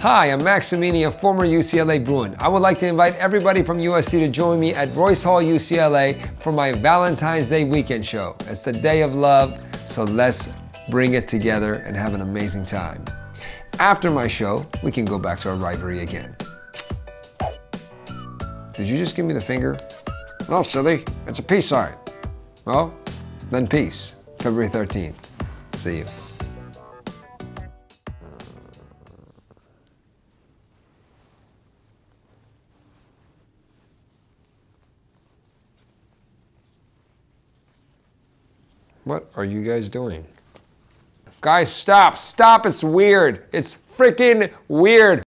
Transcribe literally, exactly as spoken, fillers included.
Hi, I'm Max Amini, a former U C L A Bruin. I would like to invite everybody from U S C to join me at Royce Hall, U C L A for my Valentine's Day weekend show. It's the day of love, so let's bring it together and have an amazing time. After my show, we can go back to our rivalry again. Did you just give me the finger? No, silly. It's a peace sign. Well, then peace. February thirteenth. See you. What are you guys doing? Guys, stop, stop, it's weird. It's freaking weird.